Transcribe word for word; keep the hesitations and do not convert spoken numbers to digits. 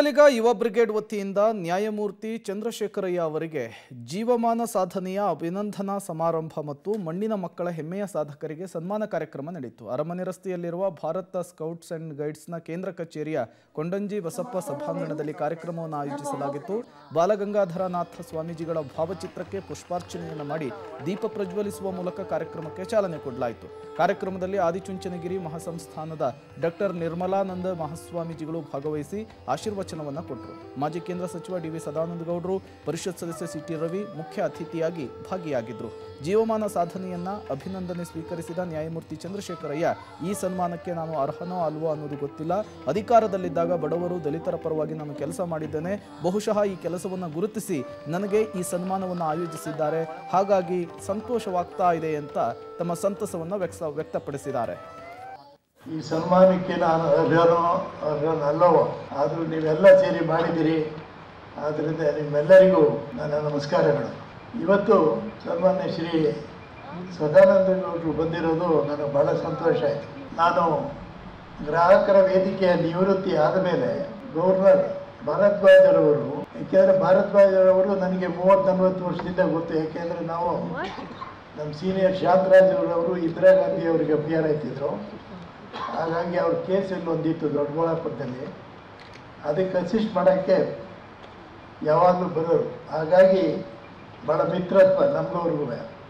ಒಕ್ಕಲಿಗ ಯುವ ಬ್ರಿಗೇಡ್ ವತಿಯಿಂದ ನ್ಯಾಯಮೂರ್ತಿ ಚಂದ್ರಶೇಖರಯ್ಯ ಅವರಿಗೆ ಜೀವಮಾನ ಸಾಧನೆಯ ಅಭಿನಂದನಾ ಸಮಾರಂಭ ಮತ್ತು ಮಣ್ಣಿನ ಮಕ್ಕಳ ಹೆಮ್ಮೆಯ ಸಾಧಕರಿಗೆ ಸನ್ಮಾನ ಕಾರ್ಯಕ್ರಮ ನಡೆಯಿತು. ಅರಮನೆ ರಸ್ತೆಯಲ್ಲಿರುವ ಭಾರತ ಸ್ಕೌಟ್ಸ್ ಅಂಡ್ ಗೈಡ್ಸ್ನ ಕೇಂದ್ರ ಕಚೇರಿಯ ಕೊಂಡಂಜಿ ಬಸಪ್ಪ ಸಭಾಂಗಣದಲ್ಲಿ ಕಾರ್ಯಕ್ರಮವನ್ನು ಆಯೋಜಿಸಲಾಗಿತ್ತು. ಬಾಲಗಂಗಾಧರನಾಥ ಸ್ವಾಮೀಜಿಗಳ ಭಾವಚಿತ್ರಕ್ಕೆ ಪುಷ್ಪಾರ್ಚನೆಯನ್ನು ಮಾಡಿ ದೀಪ ಪ್ರಜ್ವಲಿಸುವ ಮೂಲಕ ಕಾರ್ಯಕ್ರಮಕ್ಕೆ ಚಾಲನೆ ಕೊಡಲಾಯಿತು. ಕಾರ್ಯಕ್ರಮದಲ್ಲಿ ಆದಿಚುಂಚನಗಿರಿ ಮಹಾಸಂಸ್ಥಾನದ ಡಾಕ್ಟರ್ ನಿರ್ಮಲಾನಂದ ಮಹಾಸ್ವಾಮೀಜಿಗಳು ಭಾಗವಹಿಸಿ ಆಶೀರ್ವಚನವನ್ನು ಕೊಟ್ಟರು. ಮಾಜಿ ಕೇಂದ್ರ ಸಚಿವ ಡಿ ವಿ ಸದಾನಂದ ಗೌಡರು, ಪರಿಷತ್ ಸದಸ್ಯ ಸಿ ಟಿ ರವಿ ಮುಖ್ಯ ಅತಿಥಿಯಾಗಿ ಭಾಗಿಯಾಗಿದ್ದರು. ಜೀವಮಾನ ಸಾಧನೆಯನ್ನ ಅಭಿನಂದನೆ ಸ್ವೀಕರಿಸಿದ ನ್ಯಾಯಮೂರ್ತಿ ಚಂದ್ರಶೇಖರಯ್ಯ, ಈ ಸನ್ಮಾನಕ್ಕೆ ನಾನು ಅರ್ಹನೋ ಅಲ್ವೋ ಅನ್ನೋದು ಗೊತ್ತಿಲ್ಲ. ಅಧಿಕಾರದಲ್ಲಿದ್ದಾಗ ಬಡವರು ದಲಿತರ ಪರವಾಗಿ ನಾನು ಕೆಲಸ ಮಾಡಿದ್ದೇನೆ. ಬಹುಶಃ ಈ ಕೆಲಸವನ್ನು ಗುರುತಿಸಿ ನನಗೆ ಈ ಸನ್ಮಾನವನ್ನು ಆಯೋಜಿಸಿದ್ದಾರೆ. ಹಾಗಾಗಿ ಸಂತೋಷವಾಗ್ತಾ ಇದೆ ಅಂತ ತಮ್ಮ ಸಂತಸವನ್ನು ವ್ಯಕ್ತಪಡಿಸಿದ್ದಾರೆ. ಈ ಸನ್ಮಾನಕ್ಕೆ ನಾನು ಅರ್ಹನೋ ಅರ್ಹನಲ್ಲವೋ, ಆದರೂ ನೀವೆಲ್ಲ ಸೇರಿ ಮಾಡಿದ್ದೀರಿ. ಆದ್ದರಿಂದ ನಿಮ್ಮೆಲ್ಲರಿಗೂ ನನ್ನ ನಮಸ್ಕಾರಗಳು. ಇವತ್ತು ಸನ್ಮಾನ್ಯ ಶ್ರೀ ಸದಾನಂದ ಗೌಡರು ಬಂದಿರೋದು ನನಗೆ ಭಾಳ ಸಂತೋಷ ಆಯಿತು. ನಾನು ಗ್ರಾಹಕರ ವೇದಿಕೆಯ ನಿವೃತ್ತಿ ಆದ ಮೇಲೆ ಗವರ್ನರ್ ಭಾರದ್ವಾಜರವರು, ಏಕೆಂದರೆ ಭಾರದ್ವಾಜರವರು ನನಗೆ ಮೂವತ್ತು ನಲ್ವತ್ತು ವರ್ಷದಿಂದ ಗೊತ್ತು. ಯಾಕೆಂದರೆ ನಾವು ನಮ್ಮ ಸೀನಿಯರ್ ಶಾಂತರಾಜ್ ಅವರವರು ಇಂದಿರಾ ಗಾಂಧಿ ಅವರಿಗೆ ಅಪಿಯರ್ ಆಯ್ತಿದ್ರು. ಹಾಗಾಗಿ ಅವ್ರ ಕೇಸ್ ಇಲ್ಲಿ ಒಂದಿತ್ತು ದೊಡ್ಡಬಳ್ಳಾಪುರದಲ್ಲಿ, ಅದಕ್ಕೆ ಅಸಿಸ್ಟ್ ಮಾಡೋಕ್ಕೆ ಯಾವಾಗಲೂ ಬರೋರು. ಹಾಗಾಗಿ ಭಾಳ ಮಿತ್ರತ್ವ ನಮಗವ್ರಿಗೂ.